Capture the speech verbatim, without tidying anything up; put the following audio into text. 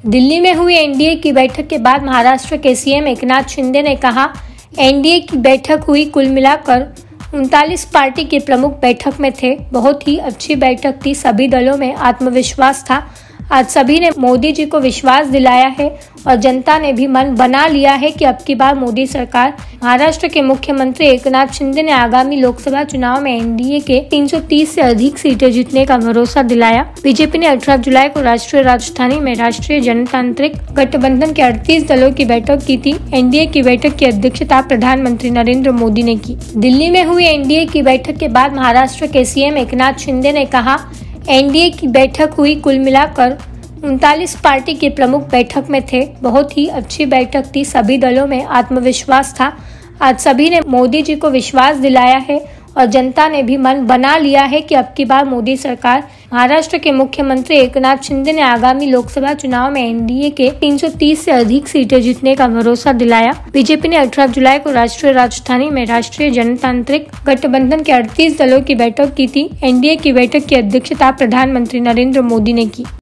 दिल्ली में हुई एनडीए की बैठक के बाद महाराष्ट्र के सीएम एकनाथ शिंदे ने कहा, एनडीए की बैठक हुई, कुल मिलाकर उनतालीस पार्टी के प्रमुख बैठक में थे। बहुत ही अच्छी बैठक थी, सभी दलों में आत्मविश्वास था। आज सभी ने मोदी जी को विश्वास दिलाया है और जनता ने भी मन बना लिया है कि अब की बार मोदी सरकार। महाराष्ट्र के मुख्यमंत्री एकनाथ शिंदे ने आगामी लोकसभा चुनाव में एनडीए के तीन सौ तीस से अधिक सीटें जीतने का भरोसा दिलाया। बीजेपी ने अठारह जुलाई को राष्ट्रीय राजधानी में राष्ट्रीय जनतांत्रिक गठबंधन के अड़तीस दलों की बैठक की थी। एनडीए की बैठक की अध्यक्षता प्रधानमंत्री नरेंद्र मोदी ने की। दिल्ली में हुई एनडीए की बैठक के बाद महाराष्ट्र के सीएम एकनाथ शिंदे ने कहा, एनडीए की बैठक हुई, कुल मिलाकर उनतालीस पार्टी के प्रमुख बैठक में थे। बहुत ही अच्छी बैठक थी, सभी दलों में आत्मविश्वास था। आज सभी ने मोदी जी को विश्वास दिलाया है और जनता ने भी मन बना लिया है कि अब की बार मोदी सरकार। महाराष्ट्र के मुख्यमंत्री एकनाथ शिंदे ने आगामी लोकसभा चुनाव में एनडीए के तीन सौ तीस से अधिक सीटें जीतने का भरोसा दिलाया। बीजेपी ने अठारह जुलाई को राष्ट्रीय राजधानी में राष्ट्रीय जनतांत्रिक गठबंधन के अड़तीस दलों की बैठक की थी। एनडीए की बैठक की अध्यक्षता प्रधानमंत्री नरेंद्र मोदी ने की।